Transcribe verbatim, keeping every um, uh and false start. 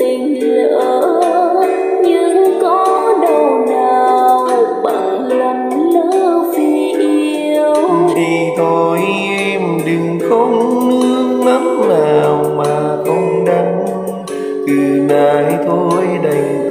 tình lỡ, nhưng có đâu nào bằng lần lỡ vì yêu. Thì thôi em đừng khóc nước mắt nào mà không đắng, từ nay thôi đành